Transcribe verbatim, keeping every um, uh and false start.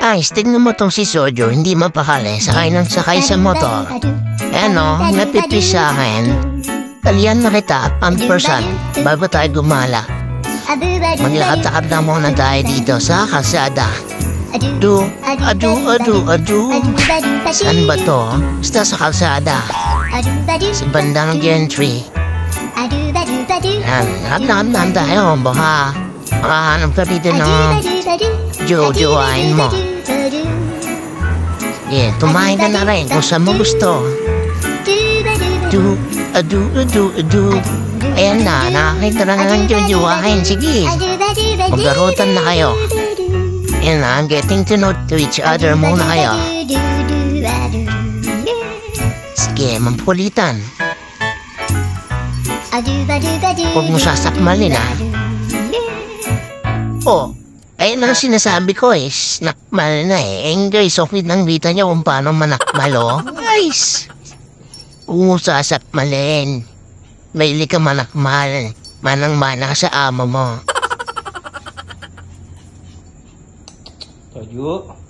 Guys, tignan mo tong si Sojo, hindi mapakali, sakay ng sakay sa motor. Ano, napipis sa akin. Talian na kita, pampersan, bago tayo gumala. Maglakad-lakad na muna tayo dito sa kalsada. Adu, adu, adu, adu. Saan ba to? Basta sa kalsada. Sa bandang gentry. Yan, lakad-lakad na tayo, baka makahanap ka dito ng jojoain mo. Yeah, tumahin ka na rin kung saan mo gusto. Adu, adu, adu, adu. Ayan na, nakakita na ng jojoain. Sige, magkarutan na kayo. Ayan na, getting to know to each other muna kayo. Sige, mampulitan. Huwag mo sasakmalin, ha? Oh, ayun ang sinasabi ko eh, nakmal na eh. Eh guys, okay nang kita niyo kung paano manakmal, oh. Guys, huwag mo sasakmalin. Maili ka manakmal. Manang-mana sa amo mo. Soju.